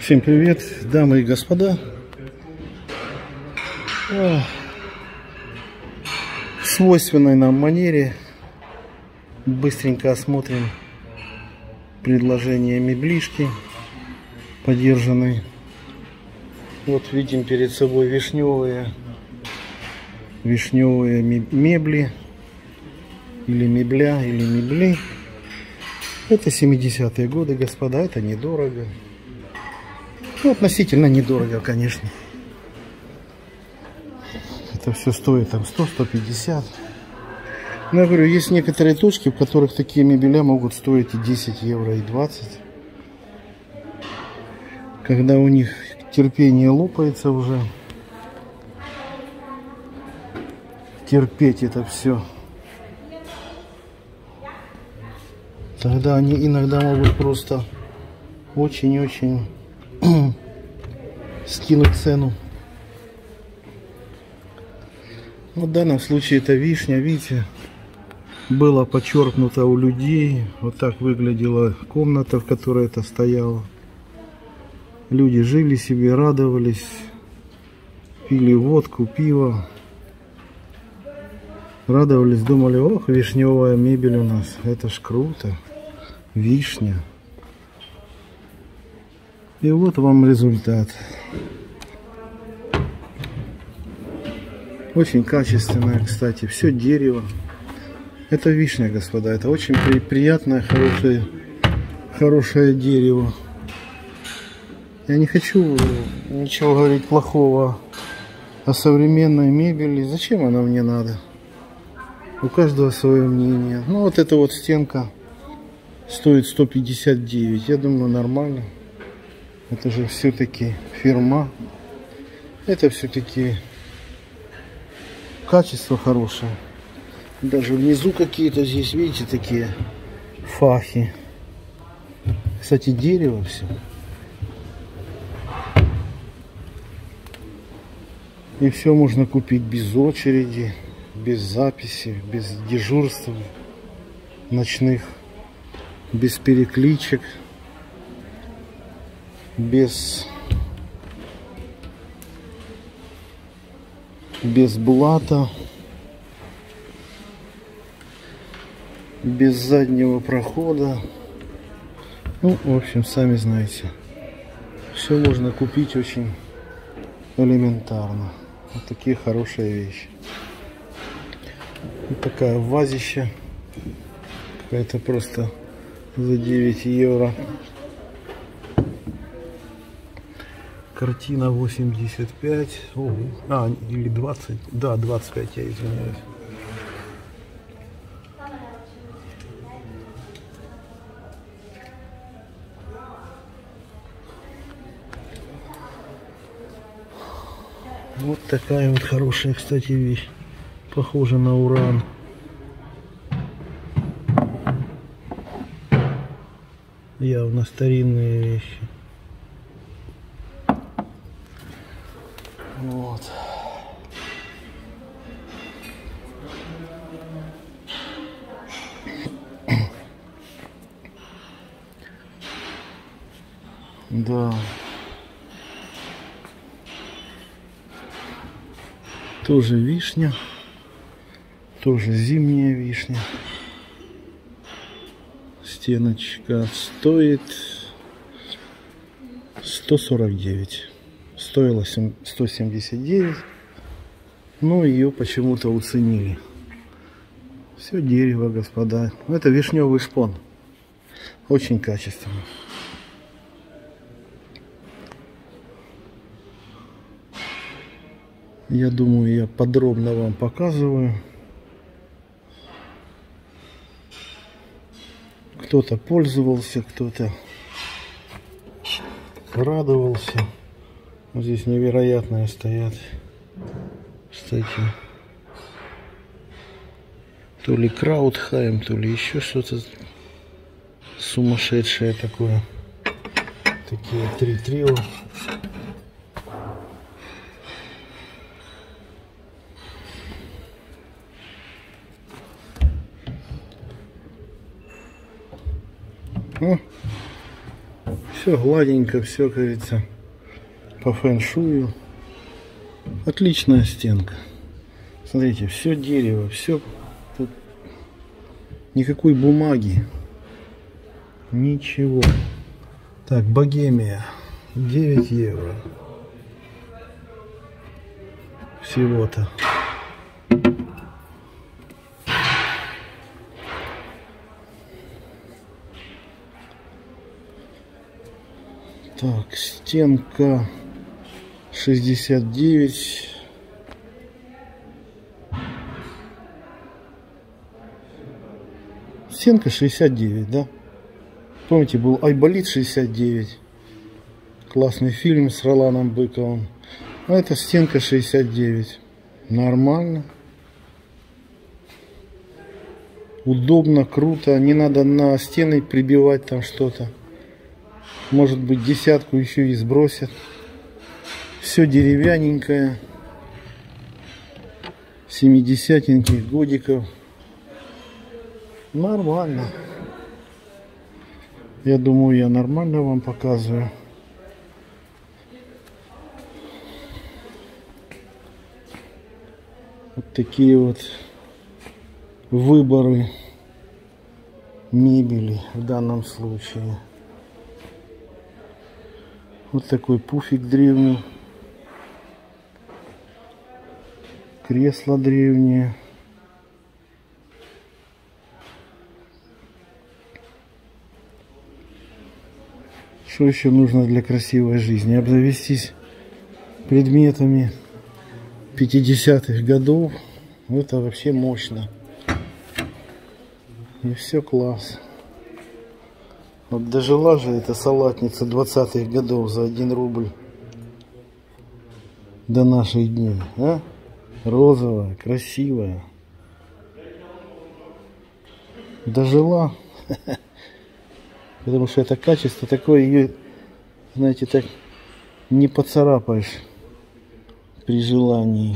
Всем привет, дамы и господа. В свойственной нам манере быстренько осмотрим предложение меблишки подержанной. Вот видим перед собой вишневые мебли или мебля, или мебли. Это 70-е годы, господа, это недорого. Ну, относительно недорого, конечно. Это все стоит там 100-150. Но я говорю, есть некоторые точки, в которых такие мебеля могут стоить и 10 евро, и 20. Когда у них терпение лопается уже. Терпеть это все. Тогда они иногда могут просто очень-очень скинуть цену. В данном случае это вишня, видите, было подчеркнуто у людей. Вот так выглядела комната, в которой это стояло. Люди жили себе, радовались, пили водку, пиво, радовались, думали: ох, вишневая мебель у нас, это ж круто, вишня. И вот вам результат. Очень качественное, кстати, все дерево. Это вишня, господа, это очень приятное, хорошее дерево. Я не хочу ничего говорить плохого о современной мебели. Зачем она мне надо? У каждого свое мнение. Ну вот эта вот стенка стоит 159. Я думаю, нормально. Это же все-таки фирма. Это все-таки качество хорошее. Даже внизу какие-то здесь, видите, такие фахи. Кстати, дерево все. И все можно купить без очереди, без записи, без дежурств ночных, без перекличек, без блата, без заднего прохода. Ну, в общем, сами знаете, все можно купить очень элементарно. Вот такие хорошие вещи. Вот такая вазища, какая-то просто за 9 евро. Картина 85. Или 20. Да, 25, я извиняюсь. Вот такая вот хорошая, кстати, вещь. Похожа на уран. Явно старинные вещи. Вот. Да. Тоже вишня. Тоже зимняя вишня. Стеночка стоит 149. Стоила 179. Но ее почему-то уценили. Все дерево, господа. Это вишневый шпон. Очень качественно. Я думаю, я подробно вам показываю. Кто-то пользовался, кто-то радовался. Вот здесь невероятные стоят. Кстати, то ли Краутхайм, то ли еще что-то сумасшедшее такое. Такие 3 трио. Все гладенько, все, как говорится, по фэн-шую. Отличная стенка. Смотрите, все дерево, все. Тут никакой бумаги. Ничего. Так, Богемия. 9 евро. Всего-то. Так, стенка 69. Стенка 69, да? Помните, был Айболит 69. Классный фильм с Роланом Быковым. А это стенка 69. Нормально. Удобно, круто. Не надо на стены прибивать там что-то. Может быть, десятку еще и сбросят. Все деревянненькое. 70-ньких годиков. Нормально. Я думаю, я нормально вам показываю. Вот такие вот выборы мебели в данном случае. Вот такой пуфик древний. Кресло древнее. Что еще нужно для красивой жизни? Обзавестись предметами 50-х годов. Это вообще мощно. И все класс. Вот дожила же эта салатница 20-х годов за 1 рубль до наших дней. А? Розовая, красивая. Дожила. Потому что это качество такое, ее, знаете, так не поцарапаешь при желании.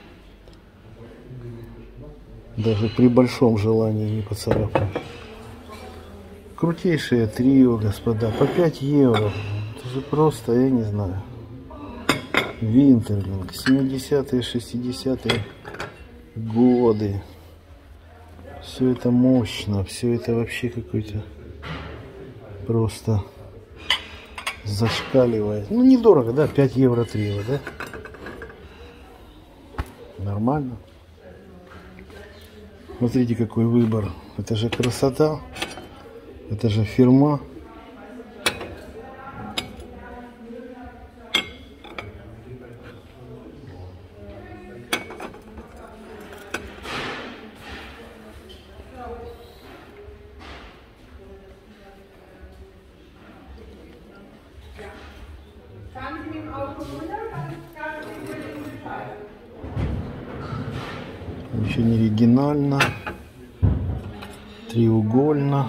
Даже при большом желании не поцарапаешь. Крутейшее трио, господа, по 5 евро. Это же просто, я не знаю. Винтерлинг, 70-е, 60-е годы. Все это мощно, все это вообще какой-то просто зашкаливает. Ну, недорого, да? 5 евро трио, да? Нормально. Смотрите, какой выбор. Это же красота. Это же фирма. Очень оригинально, треугольно.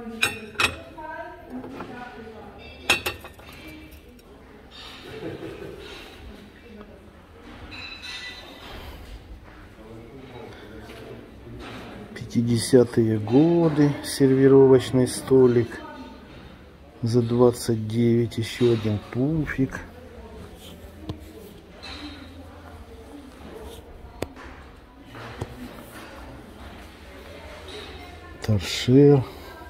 Пятидесятые годы, сервировочный столик за 29, еще один пуфик. Торшер.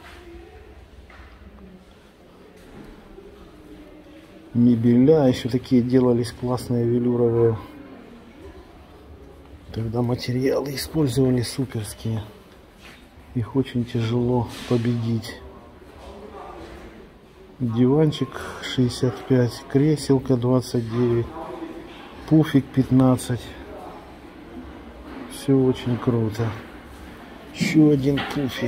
Мебеля. Еще такие делались классные велюровые. Тогда материалы использовали суперские. Их очень тяжело победить. Диванчик 65. Креселка 29. Пуфик 15. Все очень круто. Еще один пуфик.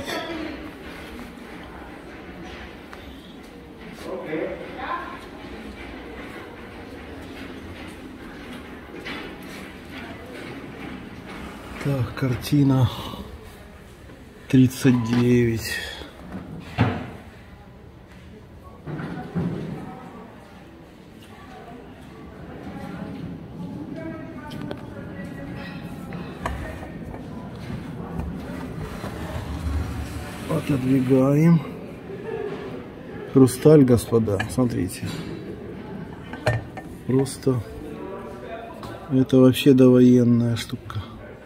Так, картина 39. Отодвигаем. Хрусталь, господа, смотрите. Просто это вообще довоенная штука.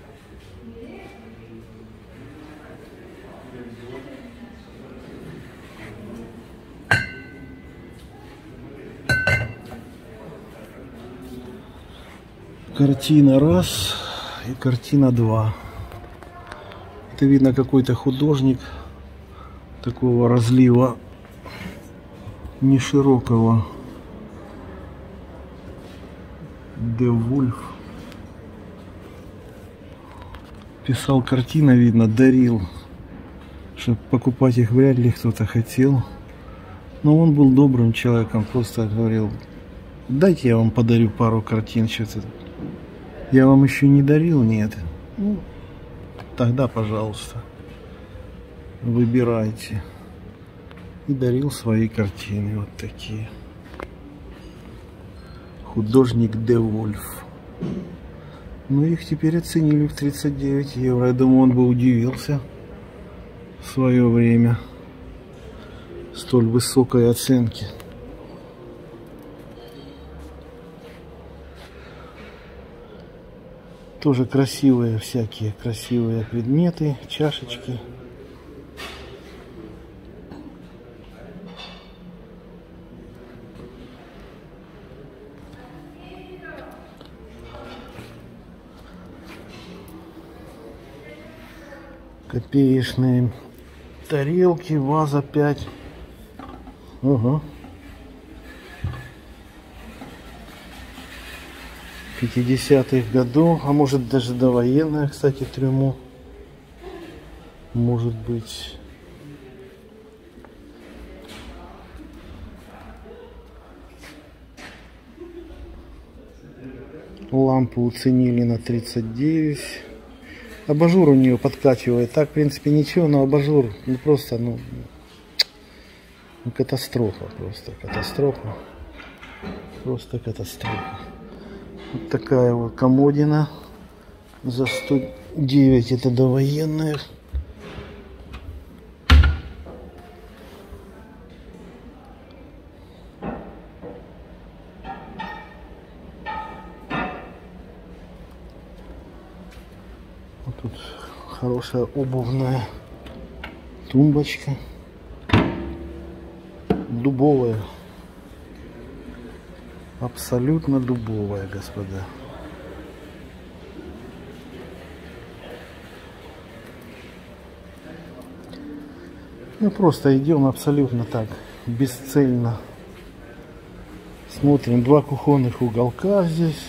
Картина раз и картина два. Это видно какой-то художник такого разлива не широкого. Де Вольф писал картины, видно, дарил, чтобы покупать их вряд ли кто-то хотел. Но он был добрым человеком, просто говорил: дайте я вам подарю пару картин, что-то. Я вам еще не дарил, нет. Ну, тогда, пожалуйста, выбирайте. И дарил свои картины вот такие. Художник Де Вольф. Ну, их теперь оценили в 39 евро. Я думаю, он бы удивился в свое время столь высокой оценки. Тоже красивые всякие, красивые предметы, чашечки. Копеечные тарелки, ваза 5. Ага. 50-х годов, а может даже довоенная, кстати, трюмо. Может быть. Лампу уценили на 39. Абажур у нее подкачивает. Так, в принципе, ничего, но абажур, ну просто, ну катастрофа, просто катастрофа. Просто катастрофа. Вот такая вот комодина за 109, это довоенная. Вот тут хорошая обувная тумбочка, дубовая. Абсолютно дубовая, господа. Мы просто идем абсолютно так, бесцельно. Смотрим, два кухонных уголка здесь.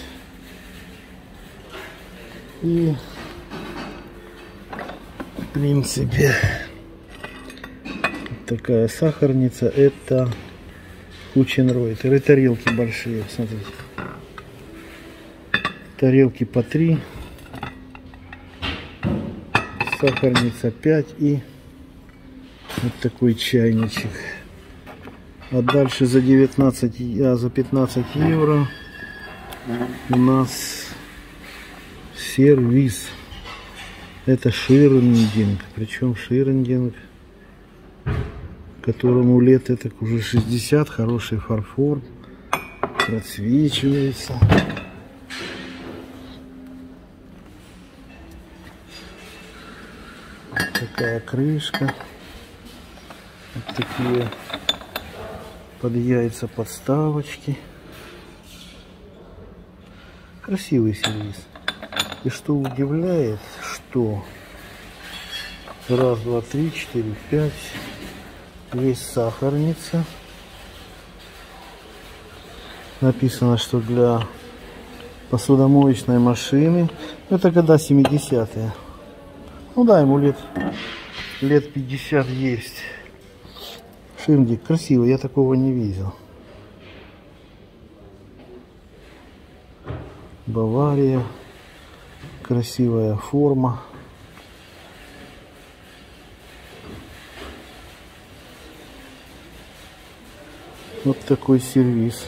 И, в принципе, такая сахарница. Это Кученройтеры. И тарелки большие, смотрите. Тарелки по 3. Сахарница 5 и вот такой чайничек. А дальше за 19, за 15 евро у нас сервис. Это ширендинг. Причем ширендинг, которому лет это уже 60, хороший фарфор, просвечивается. Такая крышка. Вот такие под яйца подставочки. Красивый сервис. И что удивляет, что раз, два, три, 4, 5. Есть сахарница. Написано, что для посудомоечной машины. Это года 70-е. Ну да, ему лет 50 есть. Ширндик красивый, я такого не видел. Бавария. Красивая форма. Вот такой сервис.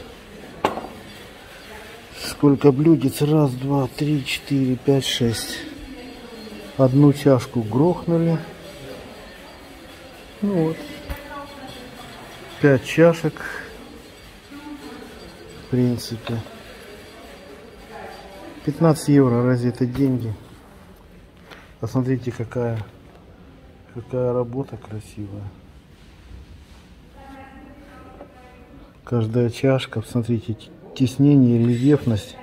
Сколько блюдец? Раз, два, три, 4, 5, 6. Одну чашку грохнули. Ну вот. 5 чашек, в принципе. 15 евро, разве это деньги? Посмотрите, какая работа красивая. Каждая чашка, посмотрите, тиснение, рельефность.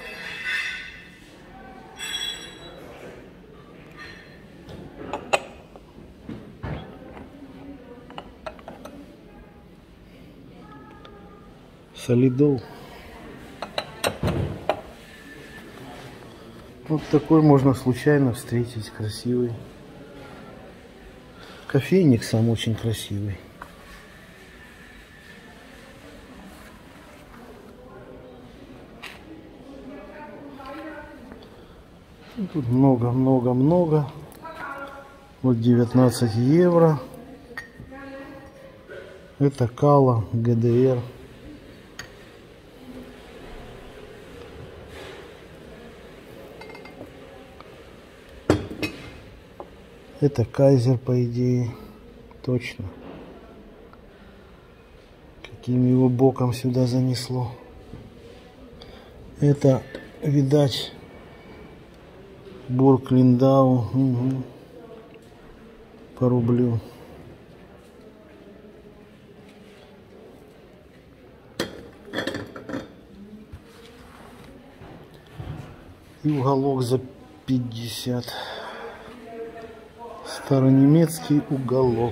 Солидол. Вот такой можно случайно встретить, красивый. Кофейник сам очень красивый. Тут много. Вот 19 евро. Это Кала ГДР. Это Кайзер, по идее. Точно. Каким его боком сюда занесло. Это, видать, Бург Линдау. Угу. По рублю. И уголок за 50. Старонемецкий уголок.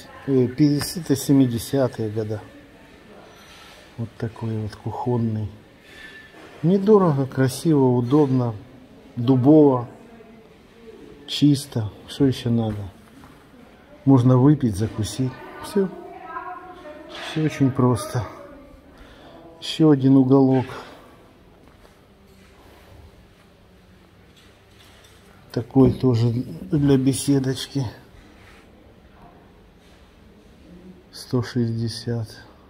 50-70-е года. Вот такой вот кухонный. Недорого, красиво, удобно. Дубово. Чисто. Что еще надо? Можно выпить, закусить. Все. Все очень просто. Еще один уголок. Такой тоже для беседочки. 160.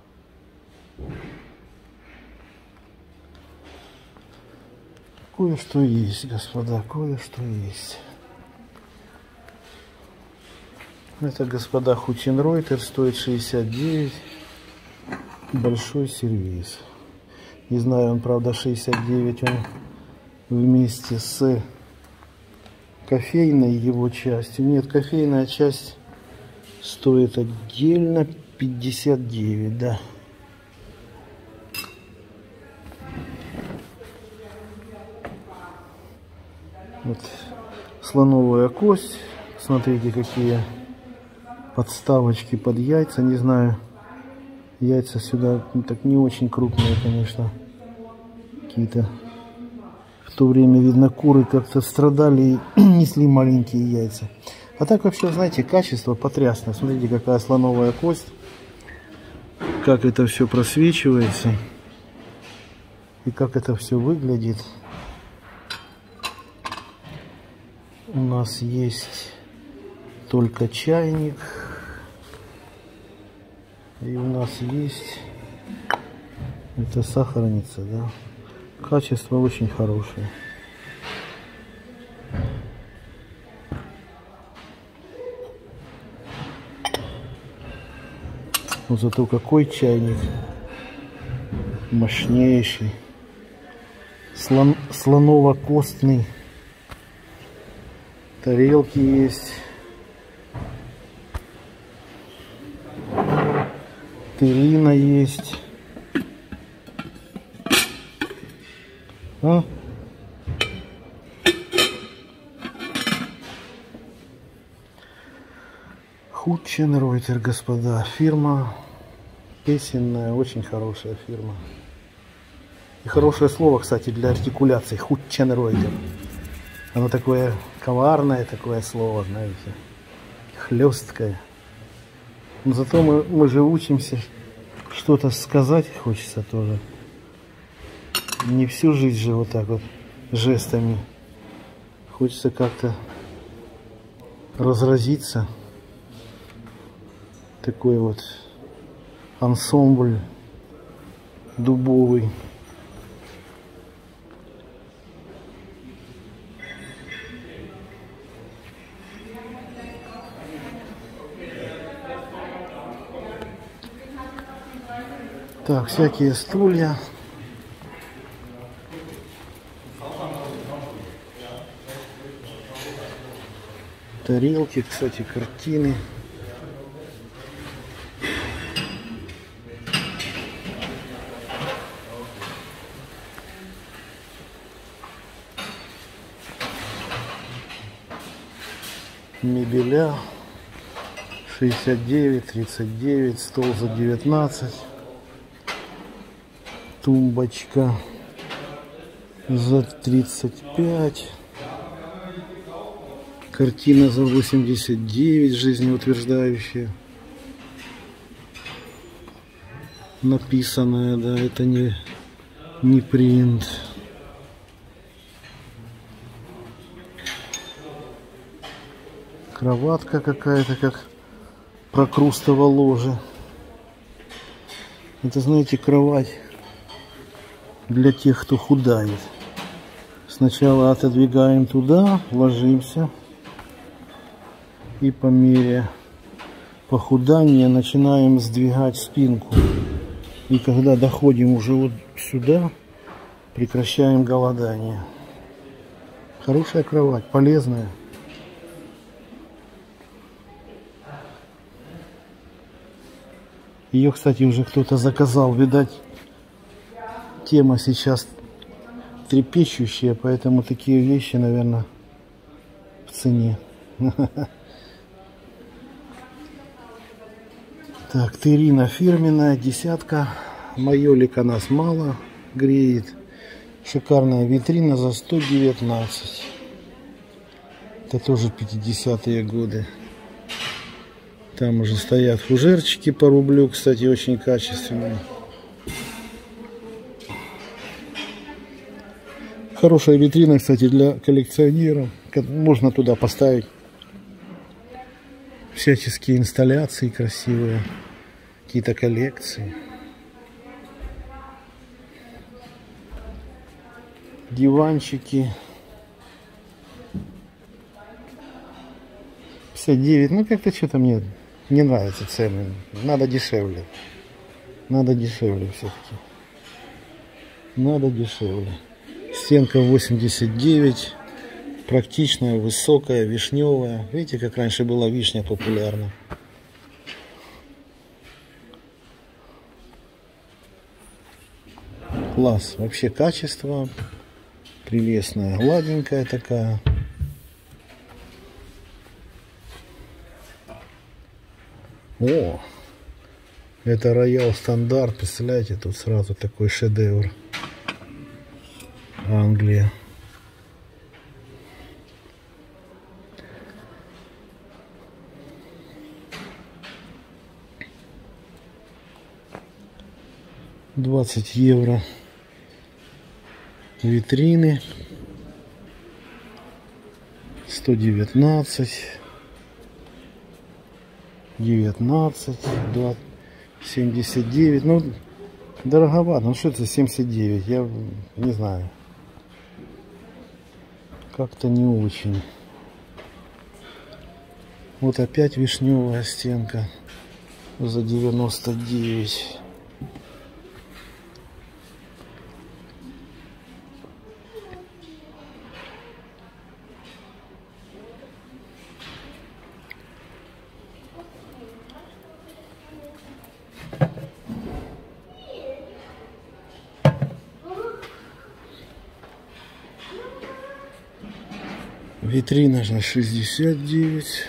Кое-что есть, господа, кое-что есть. Это, господа, Хутенройтер, стоит 69. Большой сервиз. Не знаю, он, правда, 69, он вместе с кофейной его частью. Нет, кофейная часть стоит отдельно 59, да. Вот слоновая кость. Смотрите, какие подставочки под яйца. Не знаю, яйца сюда так не очень крупные, конечно. Какие-то. В то время, видно, куры как-то страдали и несли маленькие яйца. А так вообще, знаете, качество потрясное. Смотрите, какая слоновая кость. Как это все просвечивается. И как это все выглядит. У нас есть только чайник. И у нас есть... Это сахарница, да. Качество очень хорошее. Но зато какой чайник. Мощнейший. Слоново-костный. Тарелки есть. Терина есть. А? Хутенройтер, господа. Фирма песенная, очень хорошая фирма. И хорошее слово, кстати, для артикуляции. Хутенройтер. Оно такое коварное, такое слово, знаете. Хлесткое. Но зато мы же учимся что-то сказать, хочется тоже. Не всю жизнь же вот так вот жестами. Хочется как-то разразиться. Такой вот ансамбль дубовый. Так, всякие стулья. Тарелки, кстати, картины. Мебеля 69, 39, стол за 19, тумбочка за 35, картина за 89, жизнеутверждающая, написанная, да, это не принт. Кроватка какая-то, как прокрустово ложе. Это, знаете, кровать для тех, кто худает. Сначала отодвигаем туда, ложимся. И по мере похудания начинаем сдвигать спинку. И когда доходим уже вот сюда, прекращаем голодание. Хорошая кровать, полезная. Ее, кстати, уже кто-то заказал. Видать, тема сейчас трепещущая, поэтому такие вещи, наверное, в цене. Так, Терина фирменная, десятка. Майолика нас мало греет. Шикарная витрина за 119. Это тоже 50-е годы. Там уже стоят фужерчики по рублю, кстати, очень качественные. Хорошая витрина, кстати, для коллекционеров. Можно туда поставить всяческие инсталляции красивые, какие-то коллекции. Диванчики. 59, ну как-то что-то мне не нравятся цены. Надо дешевле. Надо дешевле все-таки. Надо дешевле. Стенка 89. Практичная, высокая, вишневая. Видите, как раньше была вишня популярна. Класс. Вообще качество прелестное. Гладенькая такая. О, это Роял Стандарт, представляете, тут сразу такой шедевр. Англия. €20. Витрины. 119. 19, 2, 79, ну дороговато, ну что это 79, я не знаю, как-то не очень. Вот опять вишневая стенка за 99. Витрина же 69.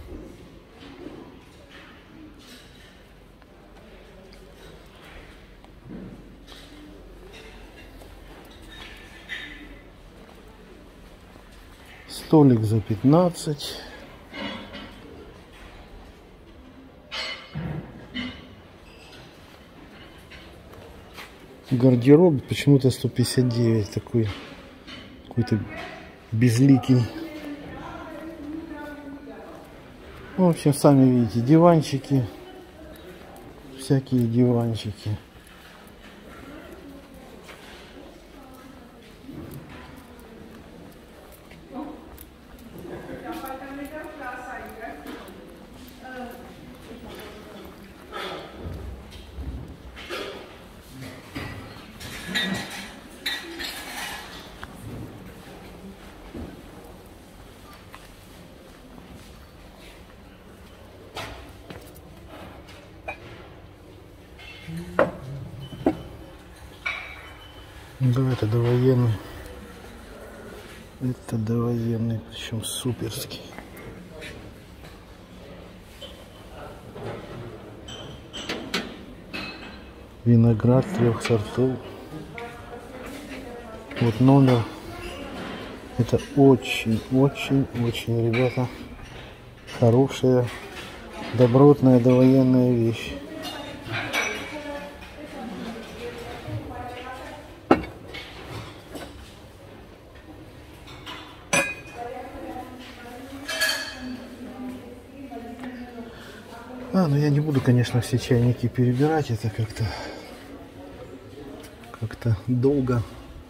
Столик за 15. Гардероб почему-то 159, такой какой-то безликий. В общем, сами видите, диванчики, всякие диванчики. Да, это довоенный. Это довоенный, причем суперский. Виноград 3 сортов. Вот номер. Это очень, ребята, хорошая, добротная довоенная вещь. Ну я не буду, конечно, все чайники перебирать, это как-то долго.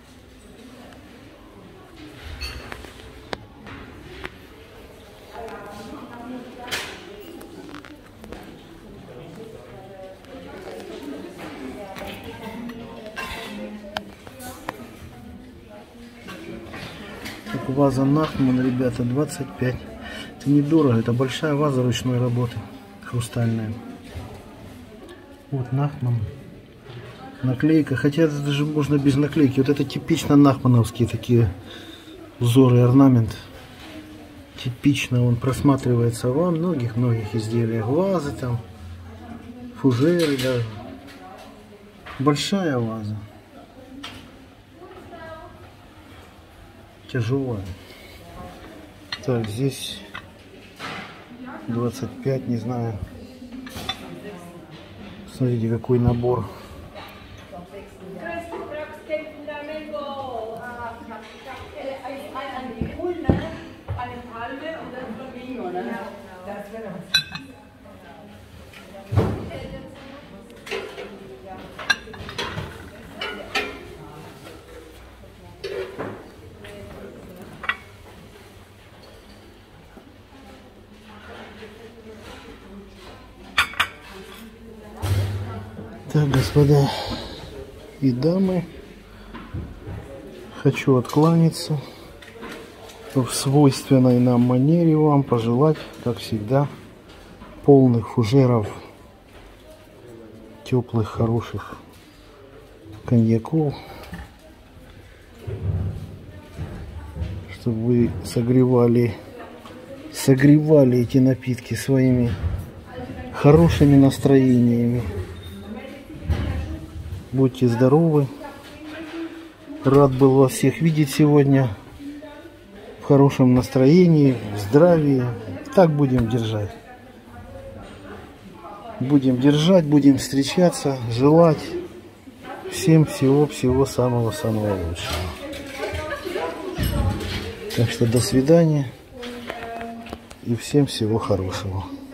Так, ваза Нахман, ребята, 25. Это недорого, это большая ваза ручной работы, хрустальная. Вот Нахман. Наклейка, хотя это даже можно без наклейки. Вот это типично нахмановские такие узоры, орнамент. Типично он просматривается во многих изделиях. Вазы там, фужеры даже. Большая ваза. Тяжелая. Так, здесь 25, не знаю. Смотрите, какой набор. Так, господа и дамы, хочу откланяться в свойственной нам манере, вам пожелать, как всегда, полных фужеров, теплых, хороших коньяков, чтобы вы согревали эти напитки своими хорошими настроениями. Будьте здоровы. Рад был вас всех видеть сегодня. В хорошем настроении, в здравии. Так будем держать. Будем встречаться, желать всем всего самого лучшего. Так что до свидания и всем всего хорошего.